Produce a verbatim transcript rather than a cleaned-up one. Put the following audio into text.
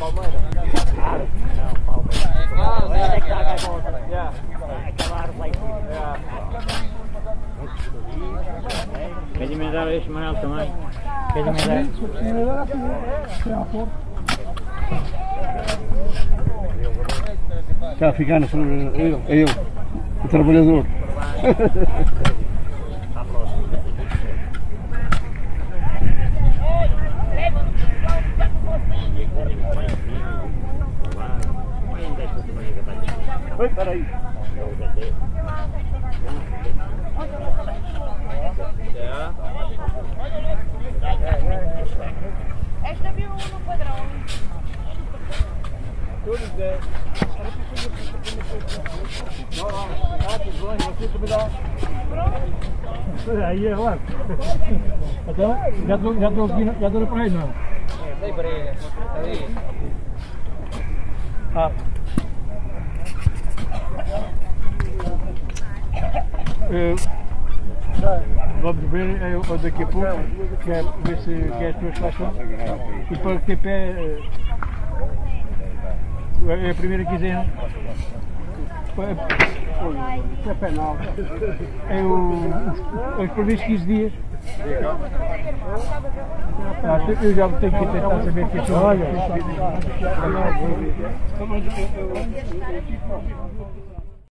Palmeira. Não, Palmeira. Ah, não, é que está a volta. Aquela árvore lá em cima. Queres emendar este, Manuel, também? Queres emendar? Está a ficar sobre eu, eu, o trabalhador. Oi, peraí. Esta viu no padrão. Tudo bem. Não, não. Ah, tudo bem. Você também dá. Aí é lá. Então, já estou já estou aqui, já estou para aí, não? Dei para ele. Ali. Ah. Uh, vamos ver uh, daqui a pouco, que é, ver se que é a tua estação. E para que pé uh, é a primeira quinzena. É penal. É o, os previstos quinze dias. Ah, eu já tenho que tentar saber que isso. Olha,